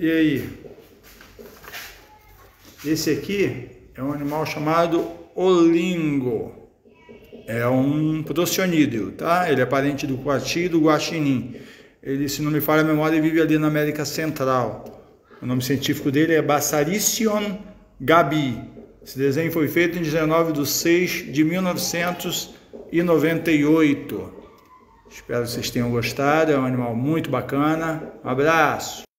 E aí? Esse aqui é um animal chamado olingo. É um procionídeo, tá? Ele é parente do coati e do guaxinim. Ele, se não me falha a memória, vive ali na América Central. O nome científico dele é Bassaricion gabi. Esse desenho foi feito em 19/6/1998. Espero que vocês tenham gostado. É um animal muito bacana. Um abraço!